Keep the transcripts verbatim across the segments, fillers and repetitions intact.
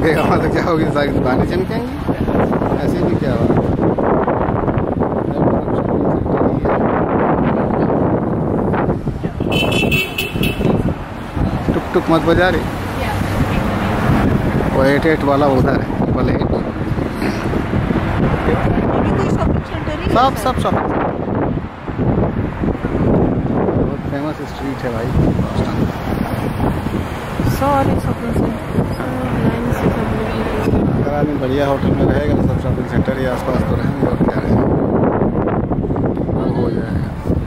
चमकेगा तो क्या होगी, सारी दुकानें चमकेंगी। ऐसे भी क्या हुआ, टुक टुक मत बजा रही। वो एट एट वाला उधर है, ट्रिपल एट। सब सब सब बहुत फेमस स्ट्रीट है भाई बोस्टन। सारे शॉपिंग सेंटर अगर आदमी बढ़िया होटल में रहेगा तो सब शॉपिंग सेंटर ही आसपास तो रहेंगे, और क्या है, अब हो जाएगा।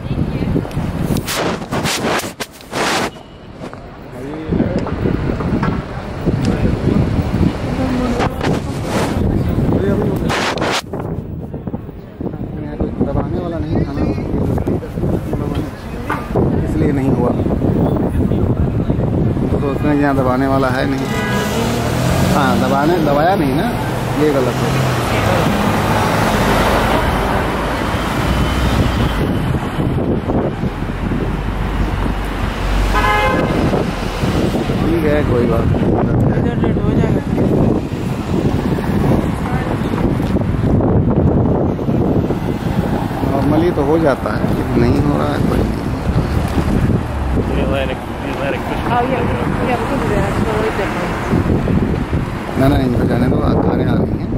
दबाने वाला नहीं था ना, इसलिए नहीं हुआ। तो सोचते हैं यहाँ दबाने वाला है नहीं। हाँ, दबाने दबाया नहीं ना, ये गलत है। ठीक है, कोई बात नहीं, हो जाएगा। नॉर्मली तो हो जाता है, लेकिन नहीं हो रहा है, कोई नहीं। ना ना, इनको जाने दो, आने आ रही हैं।